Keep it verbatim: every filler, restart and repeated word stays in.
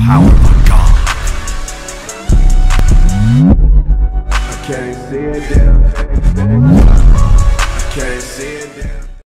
power of God. I can't see it, damn.